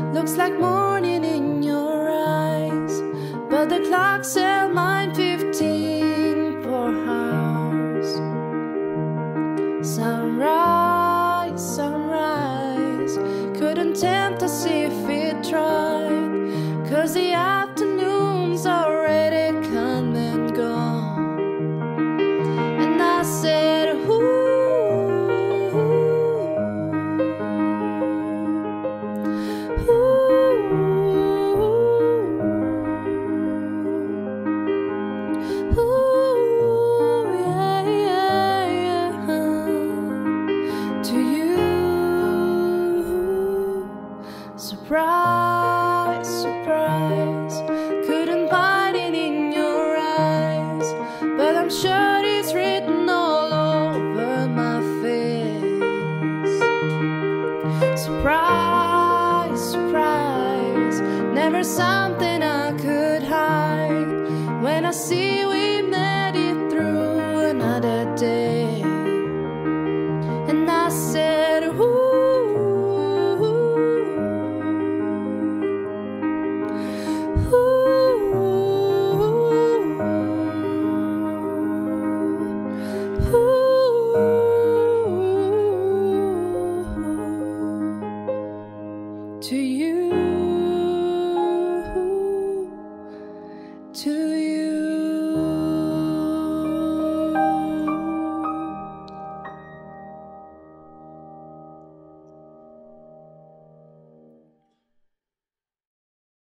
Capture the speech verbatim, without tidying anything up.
Looks like morning in your eyes, but the clock said nine fifteen for hours. Sunrise, sunrise, couldn't tempt us if it tried, 'cause the afternoon's already come and gone. And I said, ooh, surprise, surprise, couldn't find it in your eyes, but I'm sure it's written all over my face. Surprise, surprise, never something I could hide. When I see we made it through another day, and I said, ooh, to you.